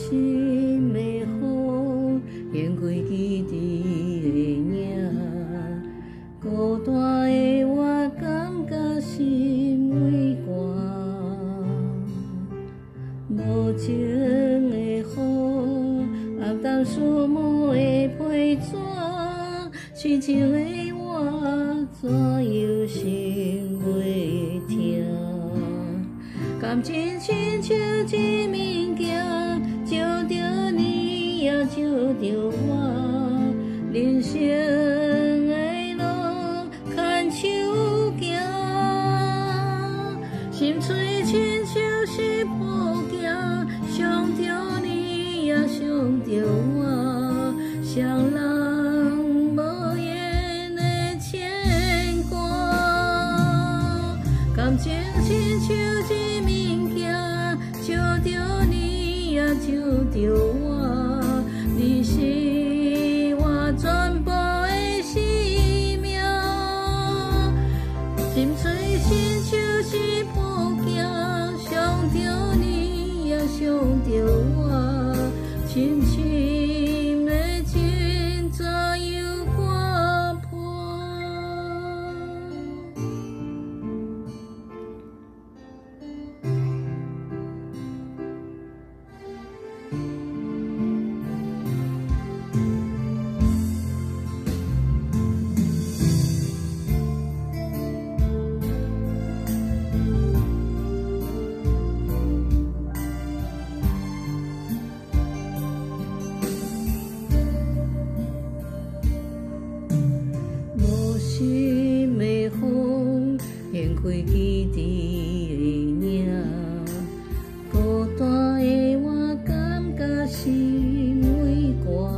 心的风，掀开记忆的影，孤单的我感觉心微寒，无情的雨，暗淡树木的批纸，痴情的我怎样心袂疼？感情亲像一物件，照着你也照着我，人生的路牵手行，心碎亲像是布行，伤着你也伤着我，双人无言的牵挂，感情亲像一物件，照着你也照着我，你是我全部的生命，心碎亲像是布行，伤着你也伤着我，深深的情怎样划破？心的风，掀开记忆的影，孤单的我感觉心微寒，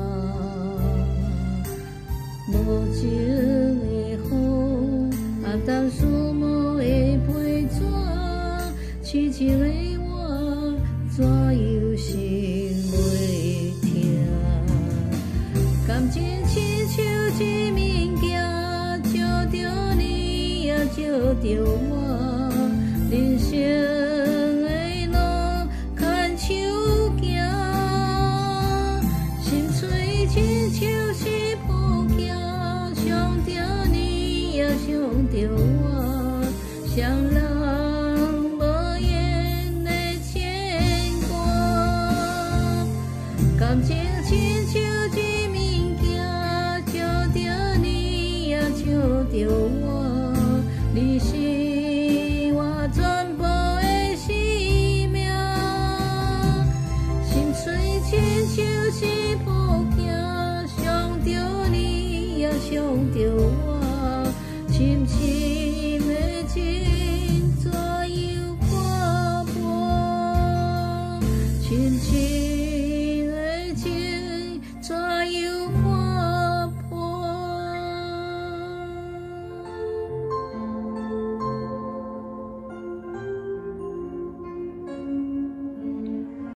无情的雨，暗淡树木的批纸，痴情的我怎样心袂疼？感情亲像一物件，照着你也照着我，人生的路牵手行，心碎亲像是布行，伤着你也伤着我，双